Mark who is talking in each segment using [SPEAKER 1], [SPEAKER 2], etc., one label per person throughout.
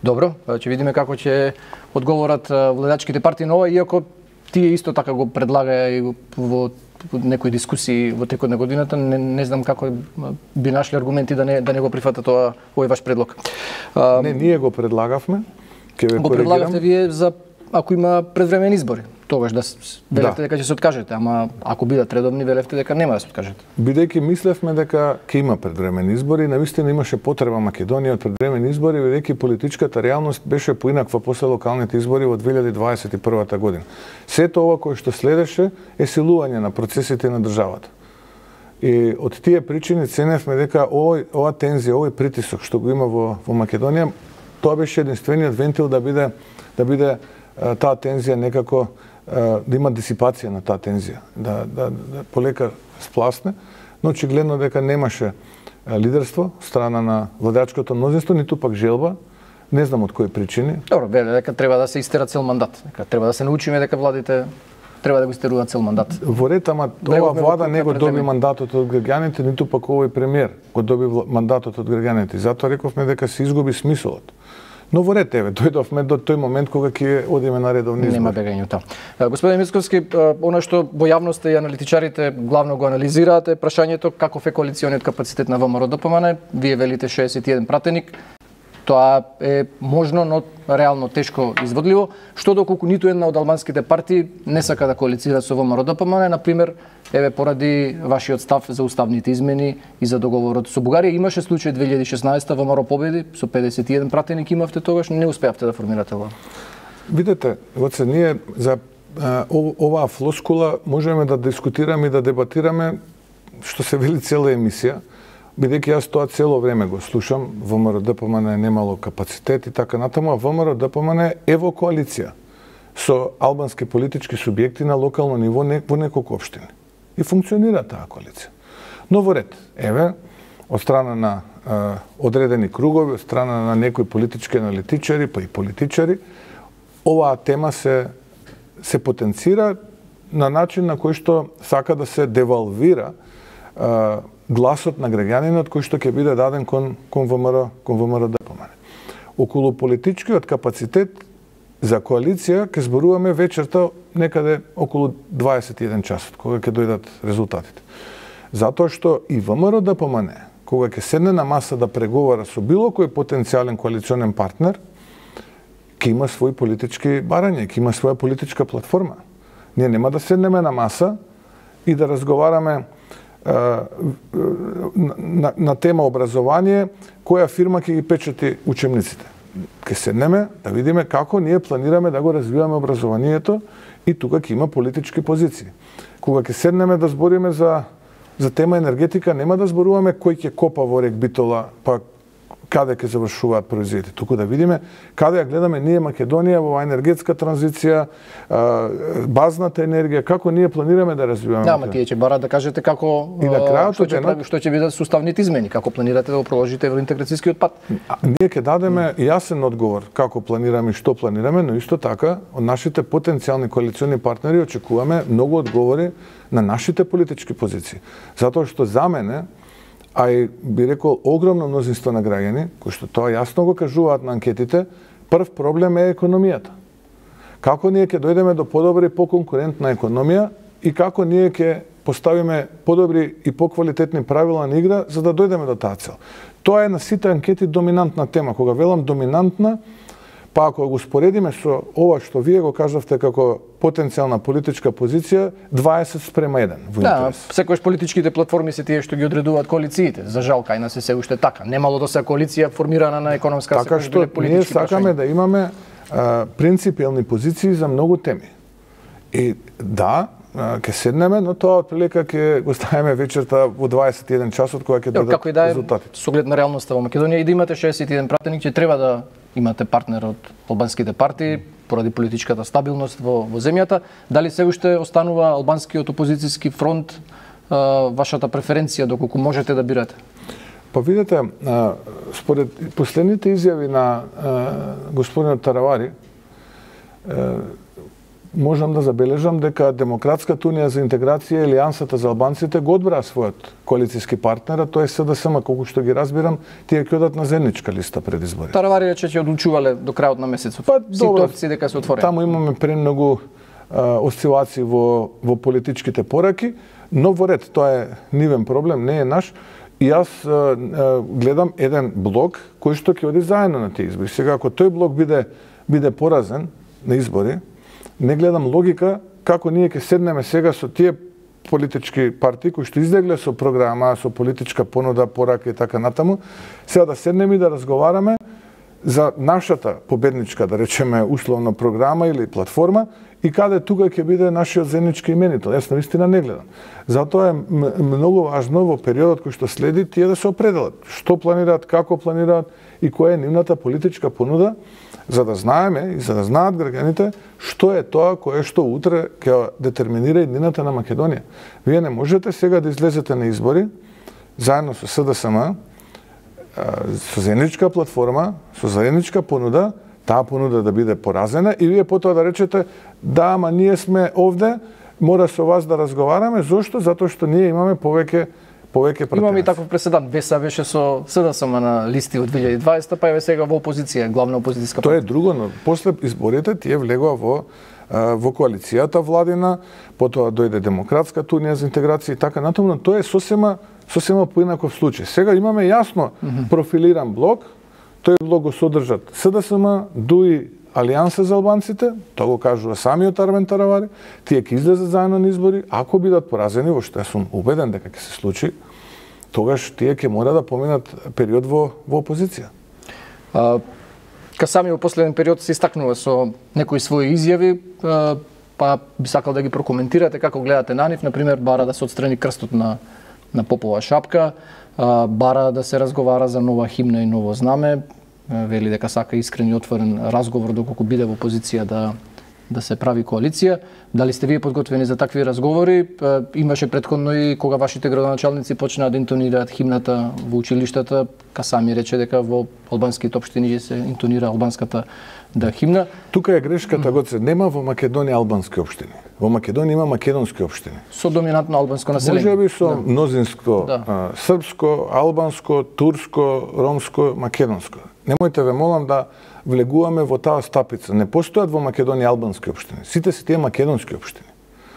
[SPEAKER 1] Добро, ќе видиме како ќе одговорат владачките партии на ова, иако тие исто така го предлагаа и во некои дискусии во текот на годината, не знам како би нашли аргументи да не го прифатат овој ваш предлог.
[SPEAKER 2] Не, ние го предлагавме, ќе ве
[SPEAKER 1] коригирам. Го предлагавте вие за ако има предвремени избори. Тогаш да велевте дека ќе се откажете, ама ако бидат редовни, велевте дека нема да се откажете.
[SPEAKER 2] Бидејќи мислевме дека ќе има предвремени избори, навистина имаше потреба Македонија од предвремени избори, бидејќи политичката реалност беше поинаква после локалните избори во 2021 година. Сето ова кое што следеше е силување на процесите на државата. И од тие причини ценевме дека ова тензија, овој притисок што го има во Македонија, тоа беше единствениот вентил да биде таа тензија некако да има дисипација на таа тензија, да полека спласне, но очигледно дека немаше лидерство страна на владачкото мнозинство, ниту пак желба, не знам од кои причини.
[SPEAKER 1] Добро, веле дека треба да се истера цел мандат, дека треба да се научиме дека владите треба да го истеруваат цел мандат.
[SPEAKER 2] Во ред, ама ова влада не го доби мандатот од граѓаните, ниту пак овој премиер го доби мандатот од граѓаните. Затоа рековме дека се изгуби смисолот. Но во ред, дојдовме до тој момент кога ќе одиме на редовни избори.
[SPEAKER 1] Нема бегање од тоа. Господин Мицковски, она што во јавноста и аналитичарите главно го анализираат е прашањето каков е коалициониот капацитет на ВМРО-ДПМН. Вие велите 61 пратеник. Тоа е можно, но реално тешко изводливо. Што доколку ниту една од албанските партии не сака да коалицира со ВМРО-ДПМН, например, поради вашиот став за уставните измени и за договорот со Бугарија. Имаше случај 2016 ВМРО победи со 51 пратеник имавте тогаш, не успеавте да формирате влада.
[SPEAKER 2] Видете, Гоце, ние за оваа флоскула можеме да дискутираме и да дебатираме што се вели цела емисија, бидејќи јас тоа цело време го слушам, ВМРО-ДПМН немало капацитет и така натаму, а ВМРО-ДПМН е во коалиција со албански политички субјекти на локално ниво во неколку општини. И функционира таа коалиција. Но во ред, од страна на одредени кругови, од страна на некои политички аналитичари, па и политичари, оваа тема се потенцира на начин на кој што сака да се девалвира гласот на граѓанинот кој што ќе биде даден кон ВМРО-ДПМН. Околу политичкиот капацитет за коалиција ќе зборуваме вечерта некаде околу 21 часот, кога ќе дојдат резултатите. Затоа што и ВМРО-ДПМН, кога ќе седне на маса да преговара со било кој потенцијален коалиционен партнер, ќе има своји политички барања, ќе има своја политичка платформа. Ние нема да седнеме на маса и да разговараме на тема образование, која фирма ќе ги печати учебниците. Ке седнеме да видиме како ние планираме да го развиваме образованието и тука ќе има политички позиции. Кога ќе седнеме да збориме за тема енергетика, нема да зборуваме кој ќе копа во рек Битола, па каде ќе завршуваат производите. Туку да видиме каде ја гледаме ние Македонија во енергетска транзиција, базната енергија, како ние планираме да развиваме.
[SPEAKER 1] Да, ама тие ќе барат да кажете како
[SPEAKER 2] и на крајот
[SPEAKER 1] што ќе бидат суставните измени, како планирате да го проложите евроинтеграцијскиот пат.
[SPEAKER 2] Ние ќе дадеме јасен одговор како планираме и што планираме, но исто така од нашите потенцијални коалициони партнери очекуваме многу одговори на нашите политички позиции. Затоа што за мене, а и би рекол огромно мнозинство на граѓани, кои што тоа јасно го кажуваат на анкетите, прв проблем е економијата. Како ние ќе дојдеме до подобра и поконкурентна економија и како ние ќе поставиме подобри и поквалитетни правила на игра за да дојдеме до таа цел. Тоа е на сите анкети доминантна тема. Кога велам доминантна, па ако го споредиме со ова што вие го кажавте како потенцијална политичка позиција, 20:1 во интерес.
[SPEAKER 1] Да, секогаш политичките платформи се тие што ги одредуваат коалициите. За жал кај нас се уште така. Немало до се коалиција формирана на економска
[SPEAKER 2] така што ние сакаме да имаме принципиелни позиции за многу теми. И да, ќе седнеме, но тоа отприлика ќе го ставиме вечерта во 21 часот кога ќе дадат резултатите.
[SPEAKER 1] Со оглед на реалноста во Македонија и да имате 61 пратеник, ќе треба да имате партнер од албанските партии поради политичката стабилност во земјата. Дали се уште останува албанскиот опозицијски фронт вашата преференција доколку можете да бирате?
[SPEAKER 2] Па видете, според последните изјави на господинот Таравари, можам да забележам дека Демократската унија за интеграција и Алијансата за албанците го одбраа својот коалицијски партнер, а тоа е СДСМ, колку што ги разбирам, тие ќе одат на заедничка листа пред избори.
[SPEAKER 1] Таравари рече ќе одлучувале до крајот на месецот.
[SPEAKER 2] Па
[SPEAKER 1] сите опции дека се отворени.
[SPEAKER 2] Таму имаме премногу осцилации во политичките пораки, но во ред, тоа е нивен проблем, не е наш. И јас гледам еден блок кој што ќе оди заедно на тие избори. Сега, ако тој блок биде поразен на избори, не гледам логика како ние ќе седнеме сега со тие политички партии кои што излегле со програма, со политичка понуда, порака и така натаму, сега да седнеме и да разговараме за нашата победничка, да речеме, условно програма или платформа и каде тука ќе биде нашиот заеднички именител. Јас навистина не гледам. Затоа е многу важно во периодот кој што следи тие да се определат што планираат, како планираат и која е нивната политичка понуда, за да знаеме и за да знаат граѓаните што е тоа кое што утре ќе детерминира иднината на Македонија. Вие не можете сега да излезете на избори заедно со СДСМ, со заедничка платформа, со заедничка понуда, таа понуда да биде поразена и вие потоа да речете да, ама ние сме овде, мора со вас да разговараме. Зошто? Затоа што ние имаме повеќе пратеници.
[SPEAKER 1] Имаме и таков преседан. ВЕСА беше со СДСМ на листи од 2020, па еве сега во опозиција, главна опозицијска
[SPEAKER 2] партија. Тоа е друго, но после изборите тие влегоа во коалицијата владина, потоа дојде Демократската унија за интеграција и така натаму, но тоа е сосема поинаков случај. Сега имаме јасно профилиран блок, тој блок го содржат СДСМ, ДУИ, Алијанса за албанците, тоа го кажува самиот Армен Таравари, тие ќе излезат заедно на избори, ако бидат поразени, во што сум убеден дека ќе се случи, тогаш тие ќе мора да поминат период во опозиција.
[SPEAKER 1] Касами во последен период се истакнува со некои своји изјави, па би сакал да ги прокоментирате како гледате на нив, например бара да се отстрани крстот на попова шапка, бара да се разговара за нова химна и ново знаме, вели дека сака искрен и отворен разговор доколку биде во позиција да се прави коалиција. Дали сте вие подготвени за такви разговори? Имаше претходно и кога вашите градоначалници почнаа да интонираат химната во училиштата, Касами рече дека во албанските општини се интонира албанската химна.
[SPEAKER 2] Тука е грешката, Гоце, нема во Македонија албански општини. Во Македонија има македонски општини.
[SPEAKER 1] Со доминантно албанско население.
[SPEAKER 2] Можеби со мнозинско српско, албанско, турско, ромско, македонско. Немојте ве молам да влегуваме во таа стапица. Не постојат во Македонија албански општини. Сите се тие македонски општини.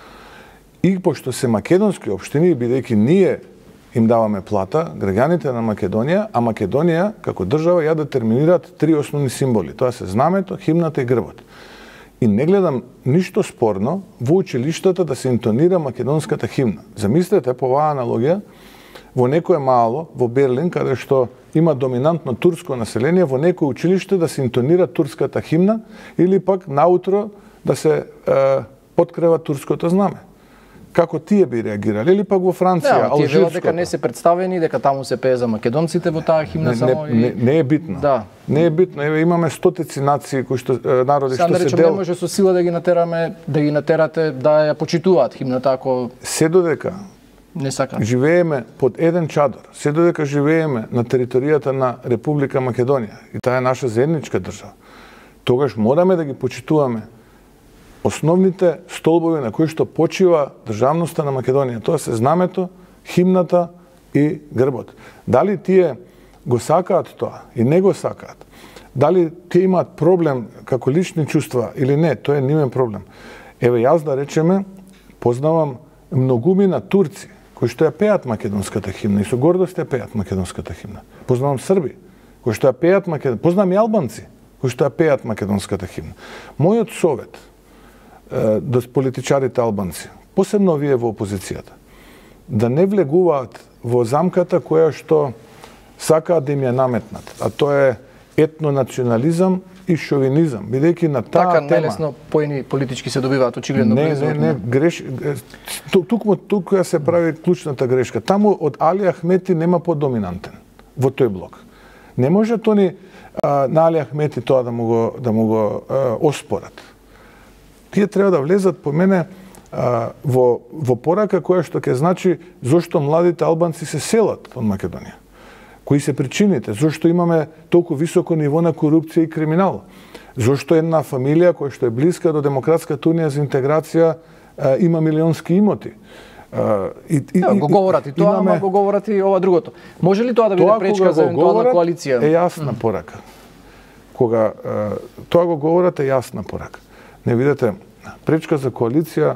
[SPEAKER 2] И пошто се македонски општини, бидејќи ние им даваме плата, граѓаните на Македонија, а Македонија како држава ја детерминираат три основни символи. Тоа се знамето, химната и грбот. И не гледам ништо спорно во училиштата да се интонира македонската химна. Замислете по оваа аналогија, во некое мало, во Берлин, каде што има доминантно турско население, во некој училиште да се интонира турската химна или пак наутро да се подкрива турското знаме. Како тие би реагирале? Или пак во Франција, алжирското?
[SPEAKER 1] Тие велат дека не се представени, дека таму се пее за македонците во таа химна само и...
[SPEAKER 2] Не е битно.
[SPEAKER 1] Да.
[SPEAKER 2] Не е битно. Еве имаме стотици нации кои што народи што се
[SPEAKER 1] не може со сила да ги натераме, да ги натерате да ја почитуваат химната ако
[SPEAKER 2] се додека
[SPEAKER 1] не сака.
[SPEAKER 2] Живееме под еден чадор, се додека живееме на територијата на Република Македонија и таа е наша заедничка држава. Тогаш мораме да ги почитуваме основните столбови на кои што почива државноста на Македонија. Тоа се знамето, химната и грбот. Дали тие го сакаат тоа и не го сакаат? Дали тие имаат проблем како лични чувства или не? Тоа е нивен проблем. Еве јас да речеме, познавам многумина турци кои што ја пеат македонската химна и со гордост ја пеат македонската химна. Познавам срби кои што ја пеат познавам и албанци кои што ја пеат македонската химна. Мојот совет до политичарите албанци, посебно вие во опозицијата, да не влегуваат во замката која што сакаат да им ја наметнат, а тоа е етнонационализам и шовинизам, бидејќи на таа
[SPEAKER 1] тема... Така најлесно поени политички се добиваат очигледно близо.
[SPEAKER 2] Не, тук се прави клучната грешка. Таму од Али Ахмети нема подоминантен во тој блок. Не може тони на Али Ахмети тоа да му го оспорат. Тие треба да влезат по мене во порака која што ќе значи зошто младите албанци се селат од Македонија. Кои се причините? Зошто имаме толку високо ниво на корупција и криминал? Зошто една фамилија која што е блиска до Демократската унија за интеграција има милионски имоти?
[SPEAKER 1] Го говорат и тоа, ама го говорат и ова другото. Може ли тоа да биде пречка за евентуална коалиција?
[SPEAKER 2] Е јасна порака. Кога тоа го говорат е јасна порака. Не видите, пречка за коалиција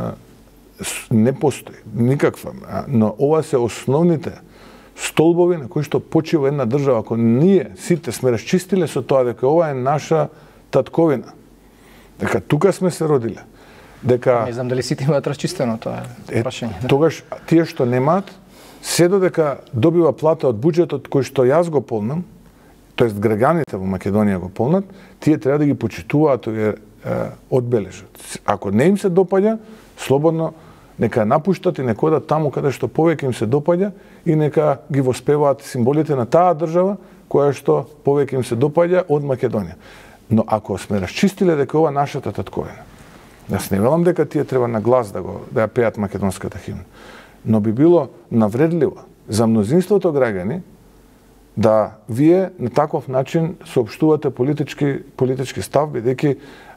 [SPEAKER 2] не постои, никаква, но ова се основните столбови на кои што почива една држава. Ако ние сите сме расчистиле со тоа дека ова е наша татковина, дека тука сме се родиле, дека...
[SPEAKER 1] Не знам дали сите имаат расчистено, тоа е прашање.
[SPEAKER 2] Тогаш тие што немаат, се додека добива плата од буџетот кој што јас го полнам, тоест граѓаните во Македонија го полнат, тие треба да ги почитуваат овие одбележат. Ако не им се допаѓа, слободно нека напуштат и нека одат таму каде што повеќе им се допаѓа и нека ги воспеваат символите на таа држава која што повеќе им се допаѓа од Македонија. Но ако сме расчистиле дека ова нашата татковина, јас не велам дека тие треба на глас да ја пеат македонската химна, но би било навредливо за мнозинството граѓани да вие на таков начин соопштувате политички став, бидејќи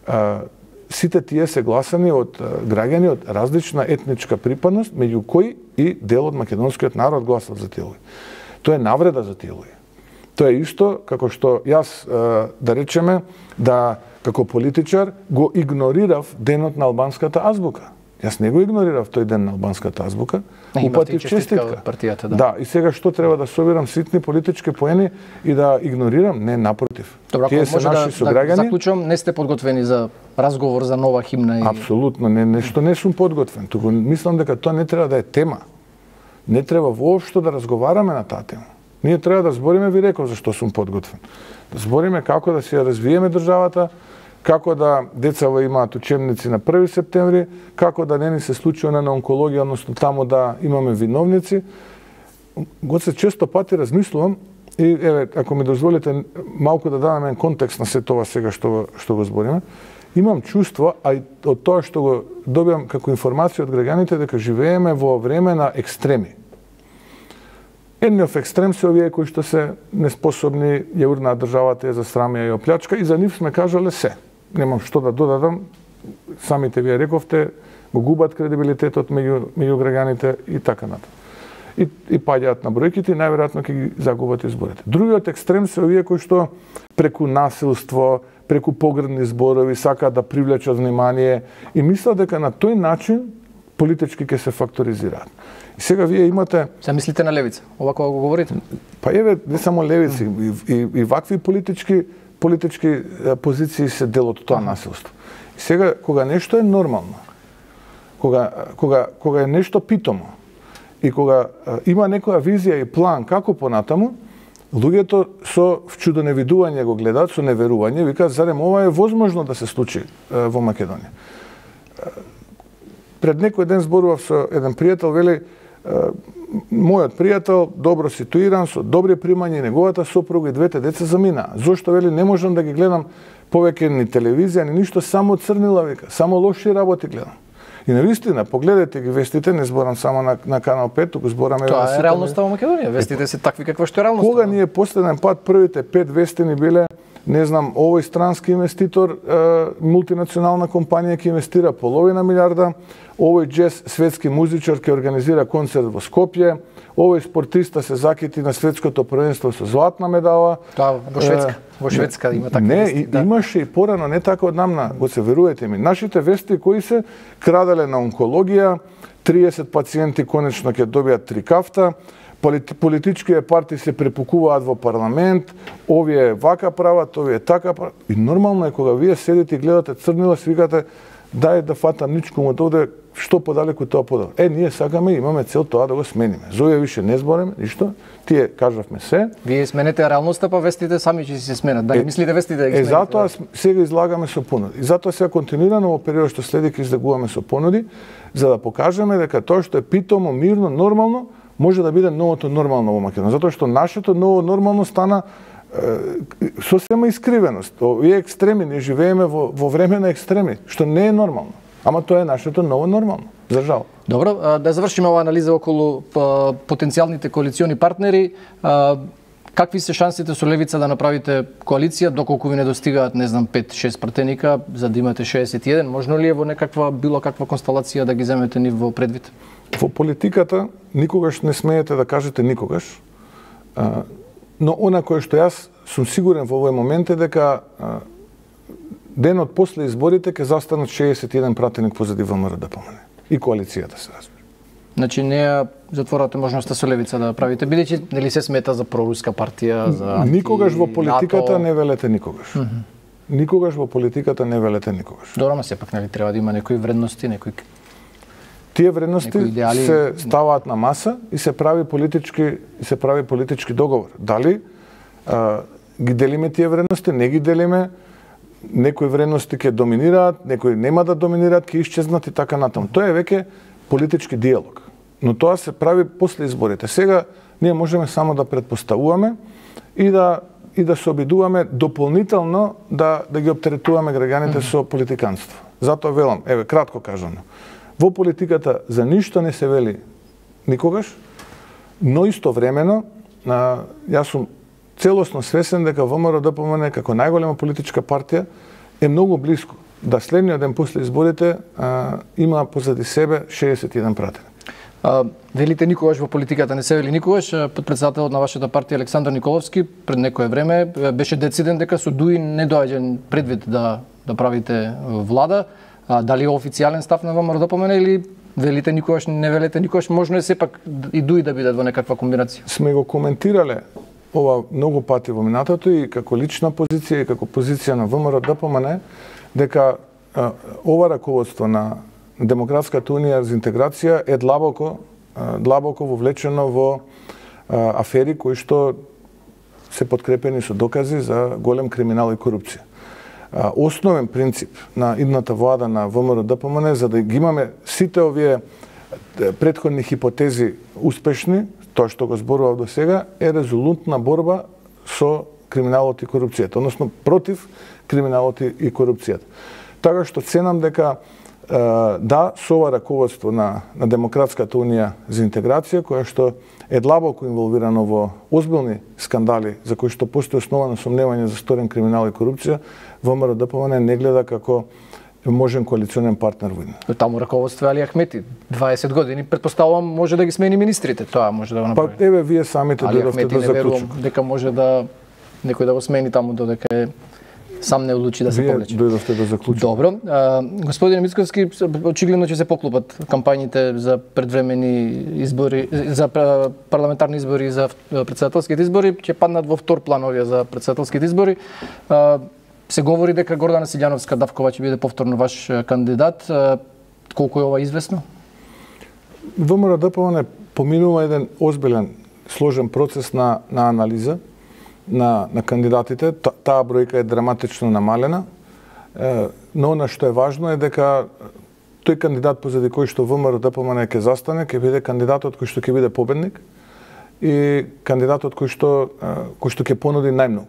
[SPEAKER 2] сите тие се гласани од граѓани од различна етничка припадност, меѓу кои и дел од македонскиот народ гласал за тие луѓе. Тоа е навреда за тие луѓе. Тоа е исто како што јас, да речеме, да како политичар го игнорирав денот на албанската азбука. Јас не го игнорирав тој ден на албанската азбука, упатив честитка.
[SPEAKER 1] Партијата,
[SPEAKER 2] да, и сега што треба да собирам ситни политички поени и да игнорирам? Не, напротив.
[SPEAKER 1] Добро,
[SPEAKER 2] тие се наши сограѓани.
[SPEAKER 1] Заклучувам, не сте подготвени за разговор за нова химна и...
[SPEAKER 2] Апсолутно, нешто не сум подготвен. Туку мислам дека тоа не треба да е тема. Не треба воопшто да разговараме на таа тема. Ние треба да збориме, ви реков, зашто сум подготвен. Да збориме како да се развиеме државата, како да децава имаат учебници на 1 септември, како да не ни се случи на онкологија, односно таму да имаме виновници. Гоце често пати размислувам и еве, ако ми дозволите малку да дадам контекст на се тоа сега што го збориме, имам чувство, а и од тоа што го добивам како информација од граѓаните, дека живееме во време на екстреми. Едниот екстрем се овие кои што се неспособни, ја урнаат државата, ја засрамија и оплячка, и за нив сме кажале се. Немам што да додадам, самите вие рековте, го губат кредибилитетот меѓу граѓаните и така натаму. И паѓаат на бројките и најверојатно ќе ги загубат изборите. Другиот екстрем се овие кои што преку насилство, преку погрдни зборови сакаат да привлечат внимание и мислат дека на тој начин политички ќе се факторизираат. И сега вие имате...
[SPEAKER 1] Се мислите на левица, ова кога го говорите?
[SPEAKER 2] Па еве, не само левици, и вакви политички позиции се дел од тоа насилство. И сега, кога нешто е нормално, кога е нешто питомо, и кога има некоја визија и план како понатаму, луѓето со вчудоневидување го гледаат, со неверување, викаат, зарем ова е возможно да се случи во Македонија. Пред некој ден зборував со еден пријател, вели, мојот пријател, добро ситуиран, со добри примања, и неговата сопруга и двете деца заминаа. Зошто, вели, не можам да ги гледам повеќе ни телевизија, ни ништо, само црнила, вика, само лоши работи гледам. И навистина, погледате ги вестите, не зборам само на Канал 5, туку збораме...
[SPEAKER 1] Тоа е реалноста во Македонија, вестите се такви каква што е реалноста.
[SPEAKER 2] Кога ние последен пат првите 5 вести ни биле, не знам, овој странски инвеститор, мултинационална компанија ќе инвестира половина милиарда, овој джез светски музичар ќе организира концерт во Скопје, овој спортиста се закити на светското првенство со златна медала.
[SPEAKER 1] Тоа во Шведска. Во Шведска има такви
[SPEAKER 2] вести. Не, имаше и порано, не така однамна, го се верувате ми. Нашите вести кои се крадале на онкологија, 30 пациенти конечно ќе добијат 3 кафта, политичките партии се препукуваат во парламент, овие вака прават, овие така прават. И нормално е кога вие седите и гледате црнила, си викате, дај да фатам ничкому од овде, што подалеку тоа подобро. Ние сакаме, имаме цел тоа да го смениме. За овие више не збореме, ништо. Тие кажавме се.
[SPEAKER 1] Вие сменете реалноста, па вестите сами ќе се сменат. Да не мислите вестите да ги смените.
[SPEAKER 2] Затоа сега излагаме со понуди. И затоа сега континуирано во период што следи ќе излагуваме со понуди, за да покажеме дека тоа што е питомо, мирно, нормално, може да биде новото нормално во Македонија. Затоа што нашето ново нормално стана сосема искривеност. Овие екстреми, не живееме во време на екстреми, што не е нормално. Ама тоа е нашето ново нормално, за жал.
[SPEAKER 1] Добро, да завршиме оваа анализа околу потенцијалните коалициони партнери. Какви се шансите со левица да направите коалиција, доколку ви не достигаат, не знам, 5-6 пратеника, за да имате 61? Можно ли е во некаква, било каква констелација да ги земете нив во предвид?
[SPEAKER 2] Во политиката никогаш не смеете да кажете никогаш, но она кое што јас сум сигурен во овој момент е дека денот после изборите ќе застанат 61 пратеник позади ВМРО-ДПМНЕ и коалицијата се разбира.
[SPEAKER 1] Значи не ја затворате можноста со левица да правите, бидејќи нели се смета за проруска партија, за
[SPEAKER 2] никогаш во политиката не велете никогаш. Никогаш во политиката не велете никогаш.
[SPEAKER 1] Добро, ама сепак нели треба да има некои вредности, некои
[SPEAKER 2] тие вредности се ставаат на маса и се прави политички договор. Дали ги делиме тие вредности, не ги делиме, некои вредности ќе доминираат, некои нема да доминираат, ќе исчезнат и така натаму. Тоа е веќе политички диалог. Но тоа се прави после изборите. Сега ние можеме само да предпоставуваме и да се обидуваме дополнително да ги оптеретуваме граѓаните со политиканство. Затоа велам, еве кратко кажано. Во политиката за ништо не се вели никогаш, но истовремено јас сум целосно свесен дека ВМРО-ДПМНЕ како најголема политичка партија е многу близко да следниот ден после изборите има позади себе 61 пратеник.
[SPEAKER 1] Велите никогаш во политиката не се вели никогаш. Подпредседателот на вашата партија Александар Николовски пред некое време беше дециден дека со ДУИ не доаѓа предвид да правите влада. Дали е официјален став на ВМРО-ДПМНЕ или велите никогаш, не велите никогаш, можно е сепак и ДУИ да бидат во некаква комбинација?
[SPEAKER 2] Сме го коментирале ова многу пати во минатото и како лична позиција и како позиција на ВМРО-ДПМНЕ дека ова раководство на Демократската унија за интеграција е длабоко вовлечено во афери кои што се подкрепени со докази за голем криминал и корупција. Основен принцип на идната влада на ВМРО-ДПМНЕ за да ги имаме сите овие претходни хипотези успешни, тоа што го зборував до сега, е резолутна борба со криминалот и корупцијата, односно против криминалот и корупцијата. Така што ценам дека да, со ова раководство на Демократската унија за интеграција, која што е длабоко инволвирано во озбилни скандали за кои што постои основано сомневање за сторен криминал и корупција, ВМРО-ДПМНЕ не гледа како можен коалиционен партнер во иднина.
[SPEAKER 1] Таму раководство Али Ахмети 20 години, претпоставувам може да ги смени министрите, тоа може да го направи.
[SPEAKER 2] Па еве вие самите дојдовте до заклучок.
[SPEAKER 1] Дека може да некој да го смени таму додека е сам не одлучи да се повлече.
[SPEAKER 2] Вие дојдовте до заклучок.
[SPEAKER 1] Добро. Господине Мицковски, очигледно ќе се поклопат кампањите за предвремени избори, за парламентарни избори, за претседателските избори, ќе паднат во втор план овие за претседателските избори. Се говори дека Гордана Силјановска-Давкова ќе биде повторно ваш кандидат. Колку е ова известно?
[SPEAKER 2] ВМРО-ДПМНЕ поминува еден озбилен, сложен процес на анализа на кандидатите. Таа бројка е драматично намалена, но она што е важно е дека тој кандидат позади кој што ВМРО-ДПМНЕ ќе застане, ќе биде кандидатот кој што ќе биде победник и кандидатот кој што ќе понуди најмногу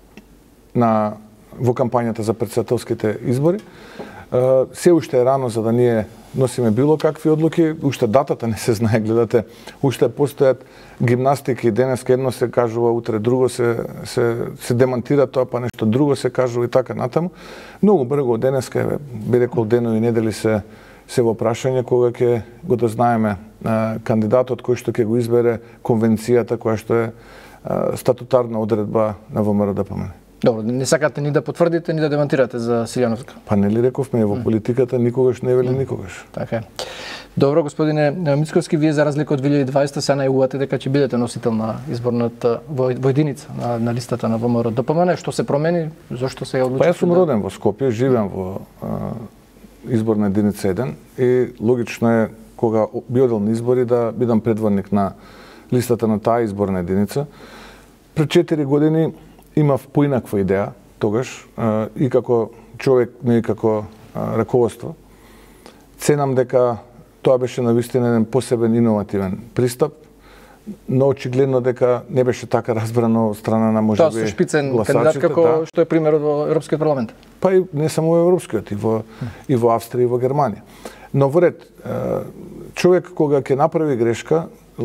[SPEAKER 2] во кампањата за претседателските избори. Се уште е рано за да ние носиме било какви одлуки, уште датата не се знае, гледате, уште постојат гимнастики, денеска едно се кажува, утре друго се демантира тоа, па нешто друго се кажува и така натаму. Многу брзо денеска, би рекол денови недели се во прашање кога ќе го дознаеме кандидатот кој што ќе го избере конвенцијата која што е статутарна одредба на ВМРО-ДПМНЕ.
[SPEAKER 1] Добро, не сакате ни да потврдите, ни да демантирате за Силјановска.
[SPEAKER 2] Па нели рековме, во политиката никогаш не вели никогаш.
[SPEAKER 1] Така е. Добро, господине Мицковски, вие за разлика од 2020 се најавувате дека ќе бидете носител на изборната во единица на листата на ВМРО-ДПМНЕ. Што се промени? Зошто се одлучите?
[SPEAKER 2] Па јас сум роден во Скопје, живеам во изборна единица 1 и логично е кога би одел на избори да бидам предводник на листата на таа изборна единица. Пред 4 години имав поинаква идеја тогаш и како човек, но и како раководство. Ценам дека тоа беше навистина еден посебен иновативен пристап, но очигледно дека не беше така разбрано од страна на можеби
[SPEAKER 1] гласачите. Тоа со шпицен кандидат како што е примерот во Европскиот парламент.
[SPEAKER 2] Па и не само во Европскиот, и во Австрија и во Германија. Но во ред, човек кога ќе направи грешка,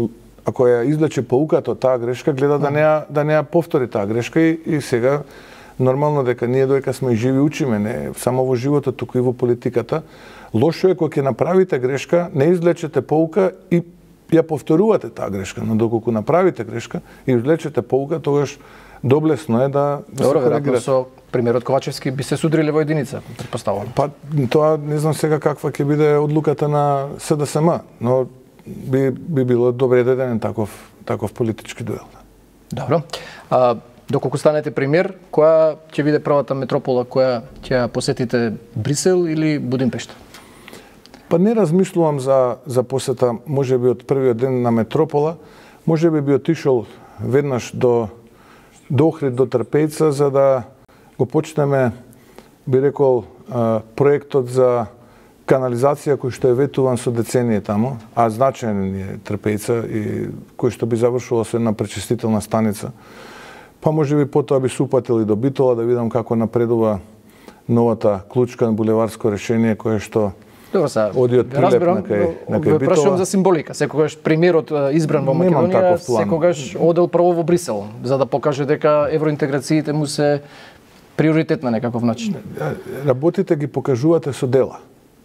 [SPEAKER 2] ако ја извлече поуката од таа грешка, гледа да не ја повтори таа грешка и сега нормално дека ние доека сме живи учиме, не само во животот, туку и во политиката. Лошо е кога ќе направите грешка, не извлечете поука и ја повторувате таа грешка, но доколку направите грешка и извлечете поука, тогаш доблесно е да се коригирате.
[SPEAKER 1] Со примерот Ковачевски би се судриле во единица, претпоставувам.
[SPEAKER 2] Па тоа не знам сега каква ќе биде одлуката на СДСМ, но би било добре да еден таков политички дуел.
[SPEAKER 1] Добро. Доколку станете премиер, која ќе биде првата метропола која ќе посетите, Брисел или Будимпешта?
[SPEAKER 2] Па не размислувам за посета, можеби од првиот ден на метропола, можеби би отишол веднаш до Охрид, до Трпејца, за да го почнеме, би рекол, проектот за канализација кој што е ветуван со децении таму, а значаен е Трпејца и кој што би завршувал со една пречистителна станица. Па можеби потоа би се упатил и до Битола да видам како напредува новата клучка на булеварско решение кое што оди од Прилеп на кај Битола.
[SPEAKER 1] Прашувам за символика. Секогаш премиерот избран во Македонија, секогаш одел прво во Брисел, за да покаже дека евроинтеграциите му се приоритет на некаков начин.
[SPEAKER 2] Работите ги покажувате со дела,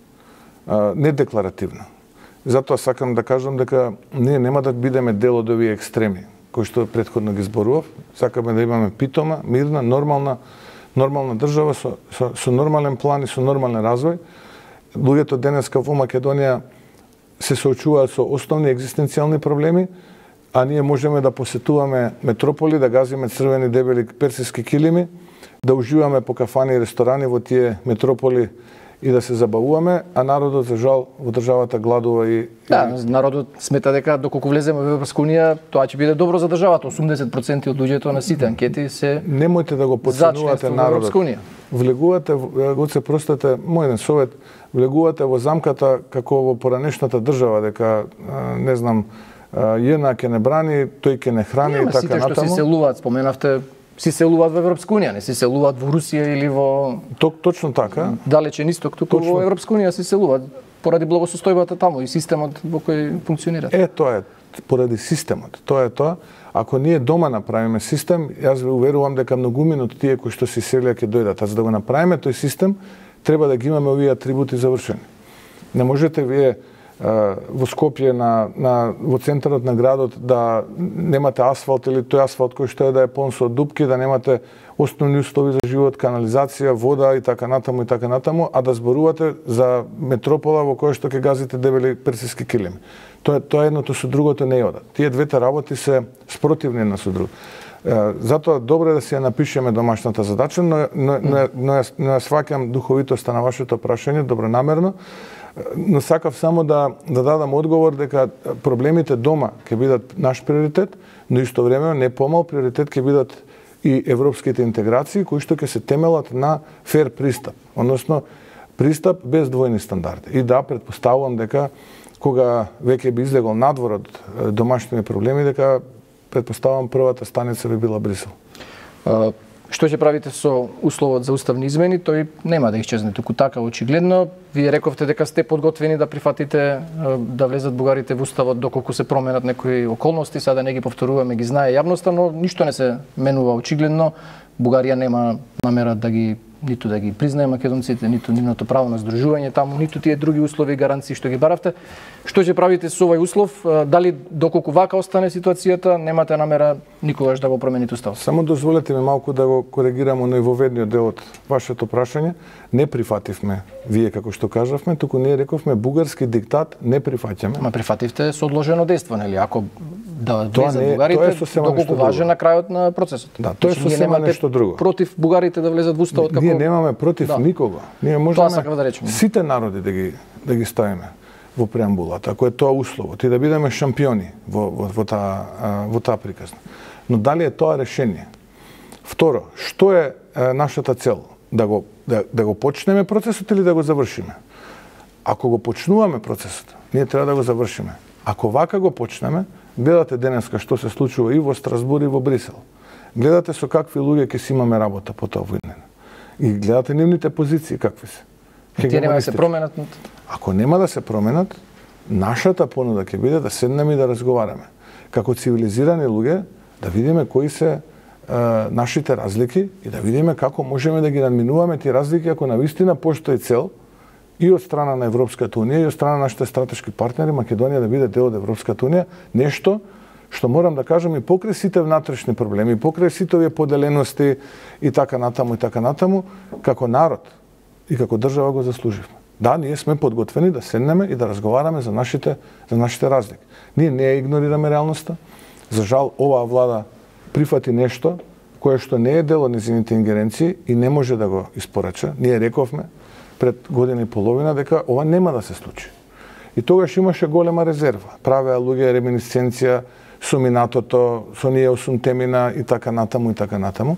[SPEAKER 2] не декларативно. Затоа сакам да кажам дека ние нема да бидеме дел од овие екстреми кои што претходно ги зборував. Сакаме да имаме питома, мирна, нормална држава со нормален план и со нормален развој. Луѓето денеска во Македонија се соочуваат со основни екзистенцијални проблеми, а ние можеме да посетуваме метрополи, да газиме црвени дебели персиски килими, да уживаме по кафани и ресторани во тие метрополи и да се забавуваме, а народот, за жал, во државата гладува и...
[SPEAKER 1] Да, народот смета дека доколку влеземе во Европска унија, тоа ќе биде добро за државата. 80% од луѓето на сите анкети се...
[SPEAKER 2] Немојте да го подценувате народот. Влегувате, Гоце, простете, мој совет, влегувате во замката како во поранешната држава, дека, не знам, една ќе не брани, тој ќе не храни и така
[SPEAKER 1] сите
[SPEAKER 2] натаму.
[SPEAKER 1] Што си селуваат, споменавте, си селуваат во Европска унија, не си селуваат во Русија или во...
[SPEAKER 2] Точно така.
[SPEAKER 1] Далечен исток, туку во Европска унија си селуваат поради благосостојбата таму и системот во кој функционира.
[SPEAKER 2] Тоа е поради системот. Тоа е тоа. Ако ние дома направиме систем, јас ве уверувам дека многумина од тие кои што си селија ќе дојдат. А за да го направиме тој систем, треба да ги имаме овие атрибути завршени. Не можете вие во Скопје во центарот на градот да немате асфалт или тој асфалт кој што е да е полн со дупки, да немате основни услови за живот, канализација, вода и така натаму, а да зборувате за метропола во која што ќе газите дебели персиски килими. Тоа едното со другото не одат. Тие двете работи се спротивни една со друга. Затоа добро е да си ја напишеме домашната задача, но ја сваќам духовитоста на вашето прашање добронамерно, но сакав само да дадам одговор дека проблемите дома ќе бидат наш приоритет, но исто време не помал приоритет ќе бидат и европските интеграции кои што ќе се темелат на фер пристап, односно пристап без двојни стандарди. И да, претпоставувам дека кога веќе би излегол надвор од домашните проблеми, дека претпоставувам првата станица би била Брисел.
[SPEAKER 1] Што ќе правите со условот за уставни измени? Тој нема да исчезне туку така очигледно. Вие рековте дека сте подготвени да прифатите да влезат бугарите во уставот доколку се променат некои околности, сега да не ги повторуваме, ги знае јавноста, но ништо не се менува очигледно. Бугарија нема намера ниту да ги признае македонците, ниту нивното право на здружување таму, ниту тие други услови и гаранции што ги баравте. Што ќе правите со овој услов? Дали доколку вака остане ситуацијата, немате намера никогаш да го промените уставот?
[SPEAKER 2] Само дозволете ми малку да го коригирам оној воведниот дел од вашето прашање. Не прифативме вие како што кажавме, туку ние рековме бугарски диктат не прифаќаме.
[SPEAKER 1] Ма прифативте со одложено дејство, нели? Ако да влезат бугарите, доколку важен на крајот на процесот.
[SPEAKER 2] Да, тоа е сосема нешто друго.
[SPEAKER 1] Против бугарите да влезат во уставот како...
[SPEAKER 2] Ние немаме против никого. Ние можеме
[SPEAKER 1] да
[SPEAKER 2] сите народи да ги ставиме во преамбулата, ако е тоа условот, и да бидеме шампиони во таа приказна. Но дали е тоа решение? Второ, што е нашата цел? Да го почнеме процесот или да го завршиме? Ако го почнуваме процесот, ние треба да го завршиме. Ако вака го почнеме, гледате денеска што се случува и во Страсбур и во Брисел. Гледате со какви луѓе ќе си имаме работа по тоа војнена. И гледате нивните позиции какви се.
[SPEAKER 1] Тие нема да се променат?
[SPEAKER 2] Ако нема да се променат, нашата понуда ќе биде да седнеме и да разговараме. како цивилизирани луѓе да видиме кои се нашите разлики и да видиме како можеме да ги надминуваме тие разлики ако навистина постои цел и од страна на Европската унија и од страна на нашите стратешки партнери Македонија да биде дел од Европската унија, нешто што морам да кажам и покрај сите внатрешни проблеми, покрај сите овие поделености и така натаму, како народ и како држава го заслуживме. Да, ние сме подготвени да седнеме и да разговараме за нашите разлики. Ние не игнорираме реалноста. За жал, оваа влада прифати нешто кое што не е дел од незините ингеренции и не може да го испорача. Ние рековме пред година и половина дека ова нема да се случи. И тогаш имаше голема резерва. Правеа луѓе реминисценција со минатото, со ние 8 темина и така натаму.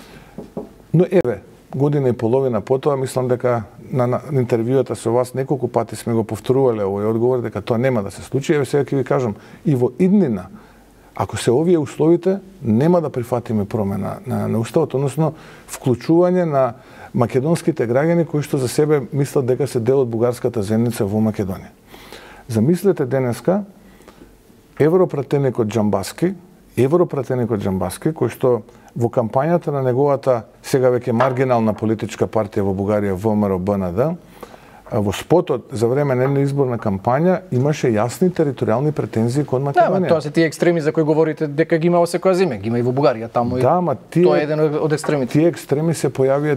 [SPEAKER 2] Но еве, година и половина потоа, мислам дека на интервјуата со вас неколку пати сме го повторувале овој одговор дека тоа нема да се случи. Еве сега ќе ви кажам, и во иднина, ако се овие условите, нема да прифатиме промена на уставот, односно вклучување на македонските граѓани кои што за себе мислат дека се дел од бугарската земјица во Македонија. Замислете денеска европратеникот Џамбаски, кој што во кампањата на неговата сега веќе маргинална политичка партија во Бугарија ВМРО-БНД, во спотот за време на изборна кампања имаше јасни територијални претензии кон Македонија.
[SPEAKER 1] Да, тоа се тие екстреми за кои говорите дека ги има во секоја земја, ги има и во Бугарија, таму и тоа е еден од екстремите.
[SPEAKER 2] Тие екстреми се појавија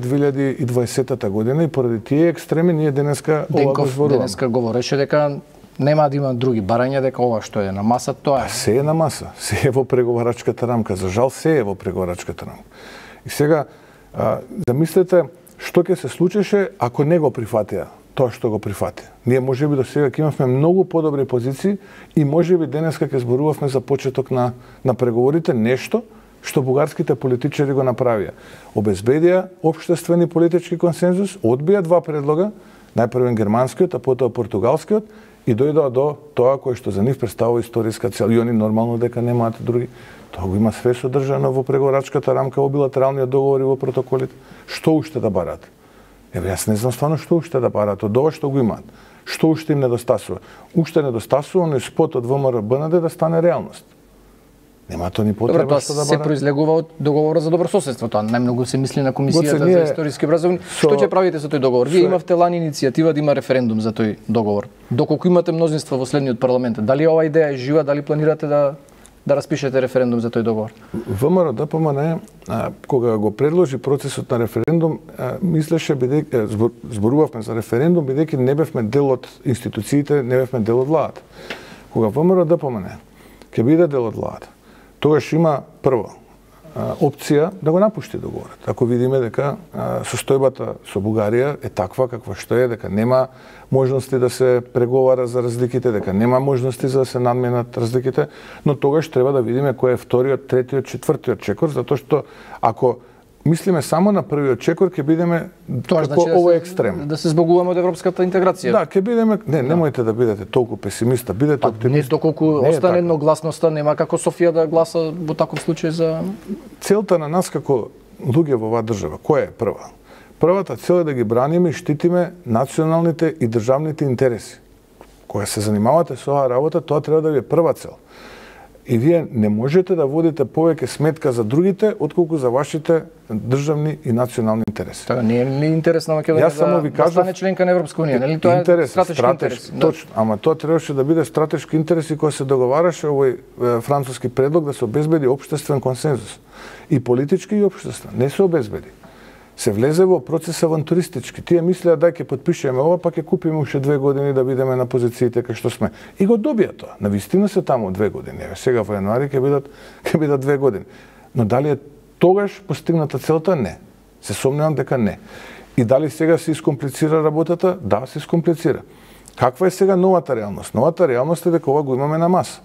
[SPEAKER 2] 2020 година и поради тие екстреми ние денеска ова го зборуваме.
[SPEAKER 1] Денеска говореше дека нема да има други барања, дека ова што е на маса, тоа е.
[SPEAKER 2] Се е на маса, се е во преговарачката рамка, за жал се е во преговарачката рамка. И сега, замислете што ќе се случеше ако не го прифатија тоа што го прифати. Ние можеби до сега ќе имавме многу подобри позиции и можеби денеска ќе зборувавме за почеток на преговорите, нешто што бугарските политичари го направија. Обезбедија општествени политички консензус, одбија два предлога, најпрвен германскиот, а потоа португалскиот, и дојдоа до тоа кое што за нив представува историска цел. И они нормално дека немаат други. Тоа го има све содржано во преговарачката рамка, во билатералниот договор и во протоколите. Што уште да барат? Еве, јас не знам стварно што уште да барат од ова што го имаат. Што уште им недостасува? Уште недостасува оној спот од ВМРО-БНД да стане реалност. Нема тоа ни потреба што да барат.
[SPEAKER 1] Тоа се произлегува од договорот за добрососедство. Тоа најмногу се мисли на Комисијата за историски образовни. Што ќе правите со тој договор? Вие имавте лани иницијатива да има референдум за тој договор. Доколку имате мнозинство во следниот парламент, дали оваа идеја е жива, дали планирате да распишете референдум за тој договор?
[SPEAKER 2] ВМРО-ДПМН, кога го предложи процесот на референдум, мислеше бидејќи зборувавме за референдум бидејќи не бевме дел од институциите, не бевме дел од владата. Кога ВМРО-ДПМН ќе биде дел од владата, тогаш има прво опција да го напушти договорот. Ако видиме дека состојбата со Бугарија е таква каква што е, дека нема можности да се преговара за разликите, дека нема можности за да се надменат разликите, но тогаш треба да видиме кој е вториот, третиот, четвртиот чекор, затоа што ако мислиме само на првиот чекор, ќе бидеме како овој екстрем.
[SPEAKER 1] Да се збогуваме од европската интеграција.
[SPEAKER 2] Да, ќе бидеме, немојте да бидете толку песимиста, бидете оптимист.
[SPEAKER 1] Не, доколку остане едногласноста, нема како Софија да гласа во таков случај за...
[SPEAKER 2] Целта на нас како луѓе во оваа држава, која е прва? Првата цел е да ги браниме и штитиме националните и државните интереси. Кога се занимавате со оваа работа, тоа треба да ви е прва цел. И вие не можете да водите повеќе сметка за другите, отколку за вашите државни и национални интереси.
[SPEAKER 1] Тоа не е ли интерес на Македонија да стане членка на Европска унија? Нели тоа е стратешки интерес?
[SPEAKER 2] Точно, ама тоа требаше да биде стратешки интерес и кога се договараше овој француски предлог да се обезбеди општествен консензус. И политички и општествен. Не се обезбеди. Се влезе во процес авантуристички. Тие мислеа дај ќе потпишеме ова, па ќе купиме уште 2 години да бидеме на позициите кај што сме. И го добија тоа. Навистина се таму 2 години. Сега во јануари ќе бидат 2 години. Но дали е тогаш постигната целта? Не. Се сомневам дека не. И дали сега се искомплицира работата? Да, се искомплицира. Каква е сега новата реалност? Новата реалност е дека ова го имаме на маса.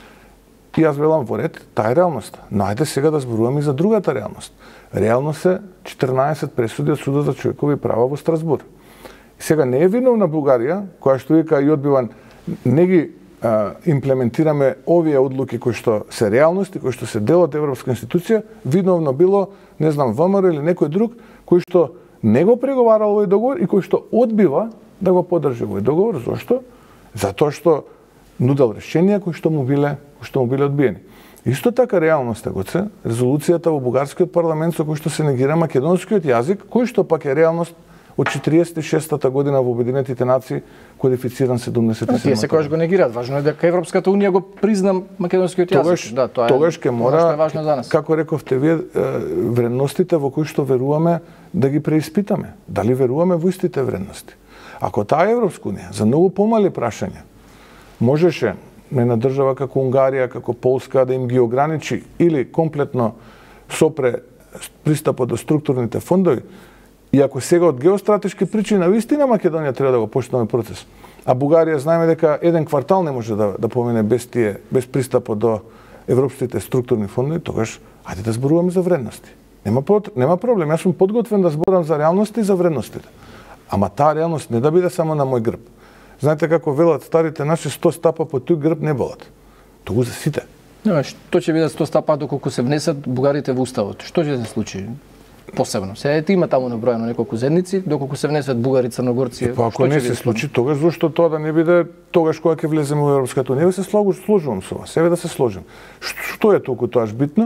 [SPEAKER 2] И јас велам во ред, таа е реалноста. Но ајде сега да зборуваме и за другата реалност. Реалност е 14 пресуди од Судот за човекови права во Страсбур. Сега не е виновна Бугарија, која што вика и одбиван, не ги имплементираме овие одлуки кои што се реалности, кои што се дел од европска институција, виновно било, не знам, ВМРО или некој друг, кој што не го преговарал овој договор и кој што одбива да го поддржи овој договор. Зошто? Затоа што нудел решенија кои што му биле што му биле одбиени. Исто така реалноста, Гоце, резолуцијата во бугарскиот парламент со кој што се негира македонскиот јазик, кој што пак е реалност од 46-та година во Обединетите нации, кодифициран 77-та.
[SPEAKER 1] Тие секогаш го негираат. Важно е дека Европската унија го призна македонскиот јазик.
[SPEAKER 2] Тогаш ќе мора,
[SPEAKER 1] важно за нас.
[SPEAKER 2] како рековте вие, вредностите во кои што веруваме да ги преиспитаме. Дали веруваме во истите вредности? Ако таа Европска унија за многу помали прашања можеше една држава како Унгарија, како Полска да им ги ограничи или комплетно сопре пристапот до структурните фондови, и ако сега од геостратешки причини вистина Македонија треба да го почне овој процес, а Бугарија знаеме дека еден квартал не може да помине без пристапот до европските структурни фондови, тогаш ајде да зборуваме за вредности. Нема проблем, јас сум подготвен да зборам за реалности и за вредностите. Ама таа реалност не да биде само на мој грб. Знаете како велат старите наши, 100 стапа по тој грб не болат. Туку за сите.
[SPEAKER 1] Што ќе бидат 100 стапа доколку се внесат бугарите во уставот? Што ќе се случи? Посебно. Сега има таму наброено неколку зедници, доколку се внесат бугари, црногорци.
[SPEAKER 2] Па ако не се случи, тогаш зошто тоа да не биде тогаш кога ќе влеземе во Европската унија? Се сложувам со вас, себе да се сложим. Што е толку тоаш битно?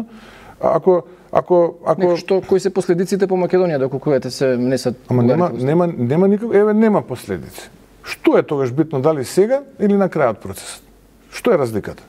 [SPEAKER 1] Кои се последиците по Македонија доколку се внесат бугарите?
[SPEAKER 2] Нема последици. Што е тогаш битно, дали сега или на крајот процесот? Што е разликата?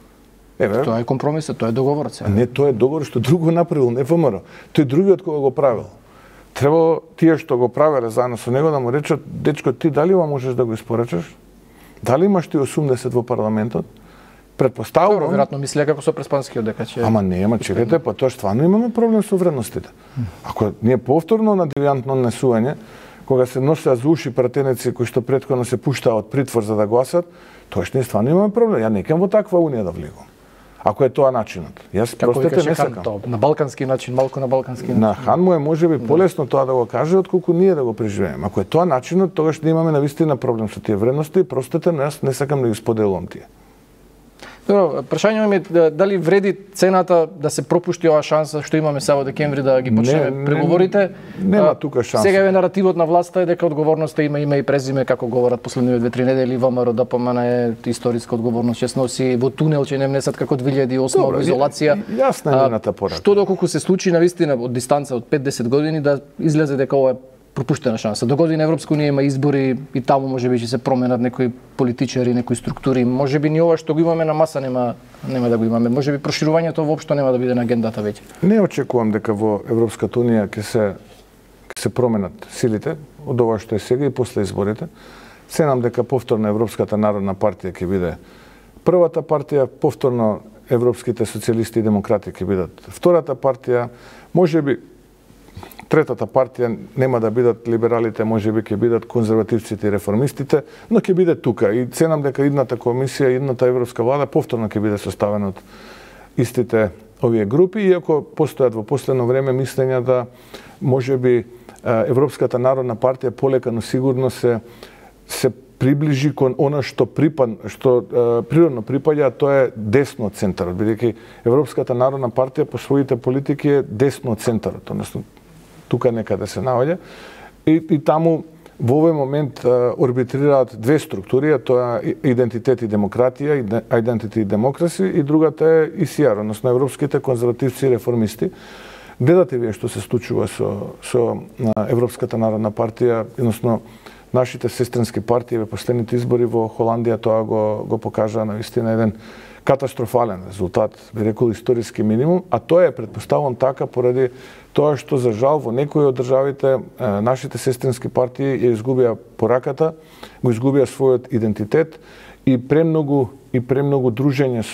[SPEAKER 1] Тоа е компромисот, тоа е договорот сега.
[SPEAKER 2] Не, тоа е договор што друго направил, не ВМРО. Тој другиот кога го правил. Требало тие што го правеле заедно со него да му речат: дечко, ти дали ова можеш да го испорачаш? Дали имаш ти 80 во парламентот? Предпоставувам.
[SPEAKER 1] Веројатно мислеа како со Преспанскиот дека ќе.
[SPEAKER 2] Ама нема, чекате, па тоа стварно имаме проблем со вредностите. Ако ние повторно на девијантно однесување, кога се носеа за уши пратеници кои што претходно се пуштаа од притвор за да гласат, тоа што ние стварно имаме проблем. Ја не кем во таква унија да влегувам. Ако е тоа начинот. Јас простете не сакам.
[SPEAKER 1] На балкански начин, малку на балкански начин.
[SPEAKER 2] На Хан му е можеби полесно тоа да го каже отколку ние да го преживееме. Ако е тоа начинот, тогаш да имаме навистина проблем со тие вредности, простете, но јас не сакам да ги споделувам тие.
[SPEAKER 1] Добро, прашањето ми е дали вреди цената да се пропушти оваа шанса што имаме сега во декември да ги почнеме преговорите.
[SPEAKER 2] Нема тука шанса.
[SPEAKER 1] Сега е наративот на власта е дека одговорноста има име и презиме, како говорат последните 2-3 недели. ВМРО ДПМН е историска одговорност, ќе сноси во тунел, ќе не внесат како 2008 во изолација.
[SPEAKER 2] Јасна е нjeната порака.
[SPEAKER 1] Што доколку се случи навистина од дистанца од 5-10 години да излезе дека ова е пропуштена шанса. До година Европска унија има избори и таму можеби ќе се променат некои политичари, некои структури. Можеби ни ова што го имаме на маса нема да го имаме. Можеби проширувањето воопшто нема да биде на агендата веќе.
[SPEAKER 2] Не очекувам дека во Европската унија ќе се променат силите од ова што е сега и после изборите. Сенам дека повторно Европската народна партија ќе биде првата партија, повторно европските социјалисти и демократи ќе бидат втората партија, можеби третата партија нема да бидат либералите, можеби ќе бидат конзервативците и реформистите, но ќе биде тука. И ценам дека идната комисија, идната европска влада повторно ќе биде составена од истите овие групи, иако постојат во последно време мислења да можеби Европската народна партија полека, но сигурно се приближи кон она што природно припаѓа, тоа е десно од центарот, бидејќи Европската народна партија по своите политики е десно од центарот, односно тука некаде се наоѓа. И таму во овој момент орбитрираат две структури, тоа е идентитет и демократија, identity и демокраси, и другата е ИСР, односно европските конзервативци и реформисти. Гледате вие што се случува со Европската народна партија, односно нашите сестрински партии во последните избори во Холандија, тоа го покажа навистина еден катастрофален резултат, би рекол историски минимум, а тоа е претпоставувам така поради тоа што за жал во некои од државите нашите сестрински партии ја изгубија пораката, го изгубија својот идентитет и премногу дружење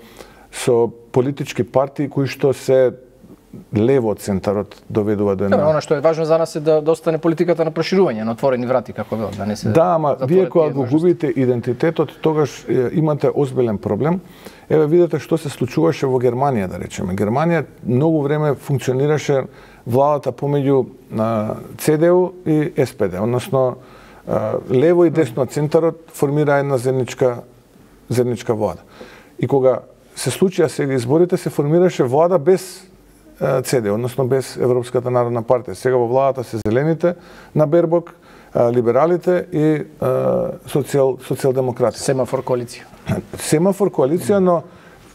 [SPEAKER 2] со политички партии кои што се лево од центарот доведува до една.
[SPEAKER 1] Она што е важно за нас е да остане политиката на проширување, на отворени врати, како велат, да не се.
[SPEAKER 2] Да, ама вие кога го губите идентитетот, тогаш имате озбилен проблем. Еве видете што се случуваше во Германија, да речеме. Германија многу време функционираше владата помеѓу ЦДУ и СПД, односно лево и десно центарот формира една заедничка влада. И кога се случија сега изборите, се формираше влада без ЦДУ, односно без Европската народна партија. Сега во владата се зелените на Бербок, либералите и социјалдемократи.
[SPEAKER 1] Семафор коалиција.
[SPEAKER 2] Семафор коалиција, но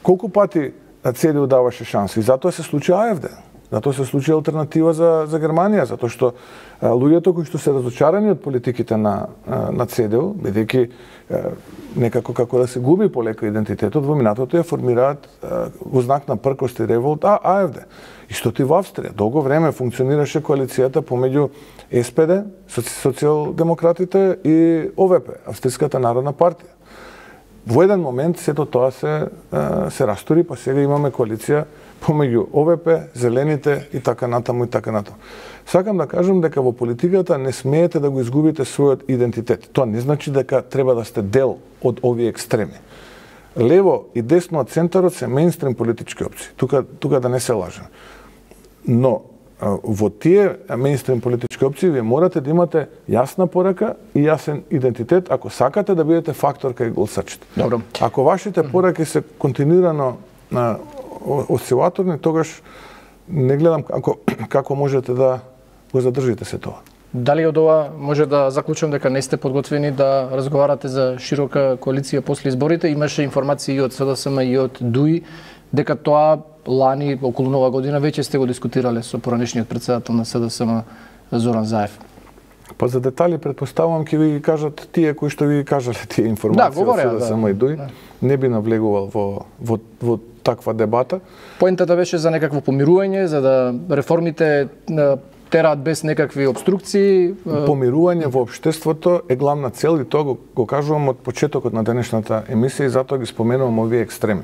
[SPEAKER 2] колку пати ЦДУ даваше шанси. И затоа се случи АФД. Затоа се случи алтернатива за Германија, затоа што луѓето кои што се разочарани од политиките на ЦДУ, бидејќи некако како да се губи полека идентитетот, во минатото ја формираат во знак на пркост и револт АФД. Истото и во Австрија. Долго време функционираше коалицијата помеѓу СПД, социјалдемократите и ОВП, Австриската народна партија. Во еден момент сето тоа се растори, па сега имаме коалиција помеѓу ОВП, Зелените и така натаму и така натаму. Сакам да кажам дека во политиката не смеете да го изгубите својот идентитет. Тоа не значи дека треба да сте дел од овие екстреми. Лево и десно од центарот се мејнстрим политички опции. Тука да не се лажем. Но во тие мејнстрим политички опции вие морате да имате јасна порака и јасен идентитет ако сакате да бидете фактор кај гласачите.
[SPEAKER 1] Добро.
[SPEAKER 2] Ако вашите пораки се континуирано осцилаторни, тогаш не гледам како можете да го задржите се тоа.
[SPEAKER 1] Дали од ова може да заклучам дека не сте подготвени да разговарате за широка коалиција после изборите? Имаше информации и од СДСМ и од ДУИ дека тоа лани околу Нова година веќе сте го дискутирале со поранешниот председател на СДСМ Зоран Заев.
[SPEAKER 2] Па за детали претпоставувам ќе ви ги кажат тие кои што ви ги кажале тие информации од СДСМ и ДУИ. Не би навлегувал во таква дебата.
[SPEAKER 1] Поентата беше за некакво помирување, за да реформите тераат без некакви обструкции.
[SPEAKER 2] Помирување во општеството е главна цел и тоа го кажувам од почетокот на денешната емисија и затоа ги споменувам овие екстреми.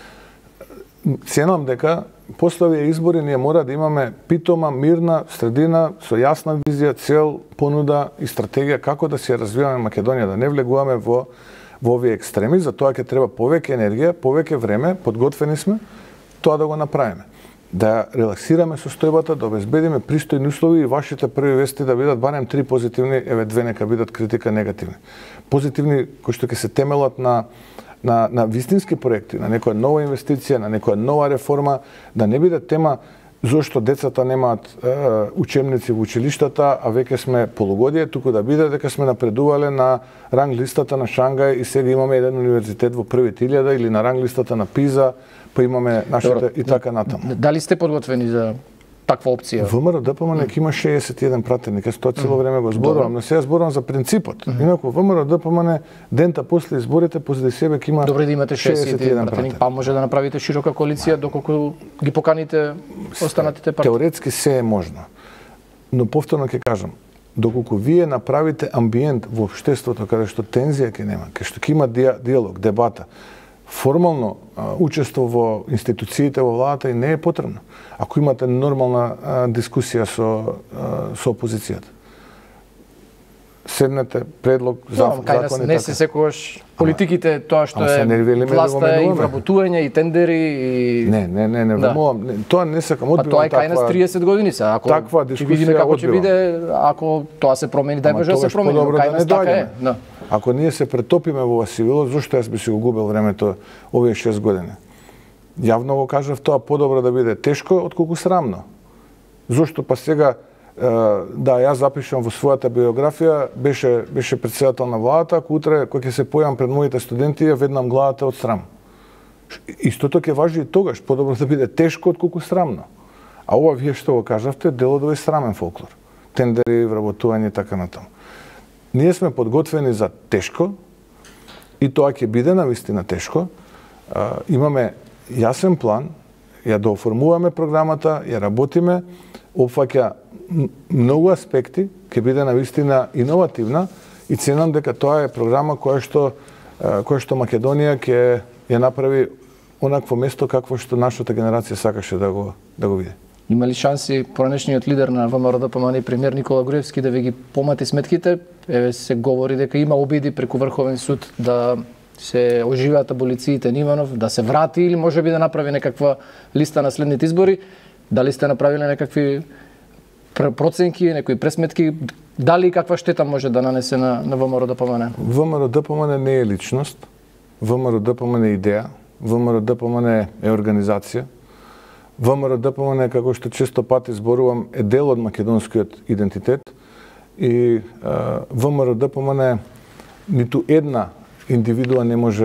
[SPEAKER 2] Ценам дека после овие избори ние мора да имаме питома, мирна средина со јасна визија, цел, понуда и стратегија како да се развиваме Македонија, да не влегуваме во овие екстреми, за тоа ќе треба повеќе енергија, повеќе време, подготвени сме тоа да го направиме. Да релаксираме состојбата, да обезбедиме пристојни услови и вашите први вести да бидат барем 3 позитивни, еве 2 нека бидат критика негативни. Позитивни кои што ќе се темелат на вистински проекти, на некоја нова инвестиција, на некоја нова реформа, да не биде тема зошто децата немаат учебници во училиштата, а веќе сме полугодие, туку да биде дека сме напредувале на ранг листата на Шангај и сега имаме еден универзитет во првите 1000 или на ранг листата на ПИЗа, па имаме нашите и така натаму.
[SPEAKER 1] Дали сте подготвени за таква опција?
[SPEAKER 2] ВМРО ДПМН ќе има 61 пратеник, јас тоа цело време го зборувам, но сега зборувам за принципот. Инаку ВМРО ДПМН дента после изборите позади себе ќе има.
[SPEAKER 1] Добре да имате 61 пратеник, па може да направите широка коалиција доколку ги поканите останатите партии.
[SPEAKER 2] Теоретски се е можно. Но повторно ќе кажам, доколку вие направите амбиент во општеството каде што тензија ќе нема, каде што ќе има диалог, дебата, формално учество во институциите во владата и не е потребно. Ако имате нормална дискусија со опозицијата. Седнете, предлог, закони.
[SPEAKER 1] Не се секогаш политиките, тоа што е власта и вработување и тендери и
[SPEAKER 2] Не, вемувам. Тоа не сакам одбивам
[SPEAKER 1] таква. Тоа е кај нас 30 години се. Ако
[SPEAKER 2] таква дискусија
[SPEAKER 1] видиме како ќе биде, ако тоа се промени, дај Боже да се промени, кај нас така е.
[SPEAKER 2] Ако ние се претопиме во ова сивило, зошто јас би си го губел времето овие 6 години? Јавно го кажав тоа, подобро да биде тешко отколку срамно. Зошто па сега да јас запишам во својата биографија, беше председател на владата, ако утре кога ќе се појавам пред моите студенти ја веднам главата од срам. Истото ќе важи и тогаш, подобро да биде тешко отколку срамно. А ова вие што го кажавте, дел од овој срамен фолклор. Тендери, вработување и така натаму. Ние сме подготвени за тешко и тоа ќе биде навистина тешко. Имаме јасен план, ја дооформуваме програмата, ја работиме, опфаќа многу аспекти, ќе биде навистина иновативна и ценам дека тоа е програма која што Македонија ќе ја направи онакво место какво што нашата генерација сакаше да го види.
[SPEAKER 1] Има ли шанси поранешниот лидер на ВМРО ДПМН и премиер Никола Груевски да ви ги помати сметките? Еве се говори дека има обиди преку Врховен суд да се оживеат аболициите Иванов, да се врати или можеби да направи некаква листа на следните избори. Дали сте направиле некакви проценки, некои пресметки, дали и каква штета може да нанесе на ВМРО ДПМН?
[SPEAKER 2] ВМРО ДПМН не е личност, ВМРО ДПМН е идеја, ВМРО ДПМН е организација, ВМРО ДПМН, како што често пати зборувам, е дел од македонскиот идентитет и ВМРО ДПМН ниту една индивидуа не може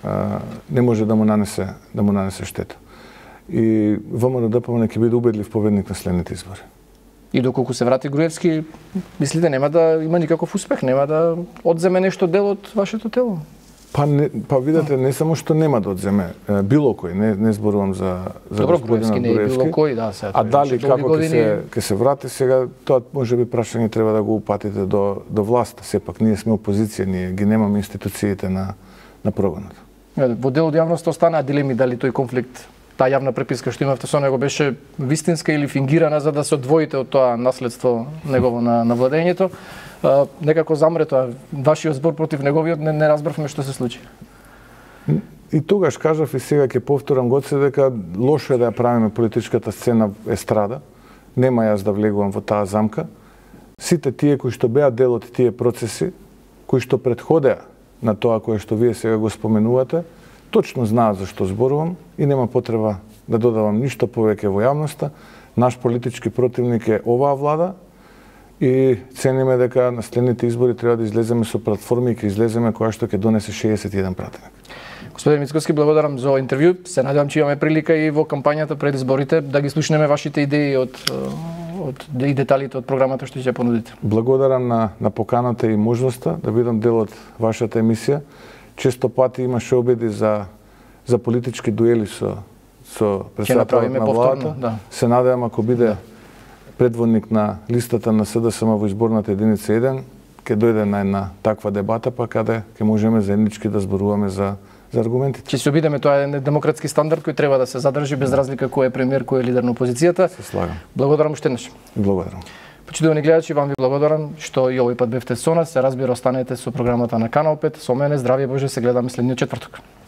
[SPEAKER 2] не може да му нанесе штета. И ВМРО-ДПМН ќе биде убедлив победник на следните избори.
[SPEAKER 1] И доколку се врати Груевски, мислите нема да има никаков успех, нема да одземе нешто дел од вашето тело?
[SPEAKER 2] Па видете, не само што нема да одземе, било кој, не зборувам за
[SPEAKER 1] Добро, Груевски не е било кој, да, сега.
[SPEAKER 2] А дали како ќе се врати сега, тоа можеби прашање треба да го упатите до власта. Сепак ние сме опозиција, ние ги немаме институциите на прогонот.
[SPEAKER 1] Во дел од јавноста останаа дилеми дали тој конфликт, таа јавна преписка што имавте со него беше вистинска или фингирана за да се одвоите од тоа наследство негово на владењето. Некако замре тоа. Вашиот збор против неговиот не разбравме што се случи.
[SPEAKER 2] И тогаш кажав и сега ќе повторам Гоце дека лошо е да ја правиме политичката сцена естрада. Нема јас да влегувам во таа замка. Сите тие кои што беа дел од тие процеси, кои што претходеа на тоа кое што вие сега го споменувате, точно знаат за што зборувам и нема потреба да додавам ништо повеќе во јавноста. Наш политички противник е оваа влада и цениме дека на следните избори треба да излеземе со платформи и ќе излеземе која што ќе донесе 61 пратеник.
[SPEAKER 1] Господин Мицковски, благодарам за интервју. Се надевам че имаме прилика и во кампањата пред изборите да ги слушнеме вашите идеи и деталите од програмата што ќе понудите.
[SPEAKER 2] Благодарам на поканата и можноста да бидам дел од вашата емисија. Често пати имаше обиди за политички дуели со претседателот на владата.
[SPEAKER 1] Да.
[SPEAKER 2] Се надевам ако биде предводник на листата на СДСМ во изборната единица 1, ќе дојде на една таква дебата, па каде ќе можеме заеднички да зборуваме за аргументите.
[SPEAKER 1] Ќе се обидеме, тоа е демократски стандард кој треба да се задржи без разлика кој е премиер, кој е лидер на опозицијата.
[SPEAKER 2] Се слагам.
[SPEAKER 1] Благодарам уште еднаш.
[SPEAKER 2] Благодарам.
[SPEAKER 1] Почитувани гледачи, вам ви благодарам што и овој пат бевте со нас. Се разбира, останете со програмата на Канал 5. Со мене, здравје Боже, се гледаме следниот четврток.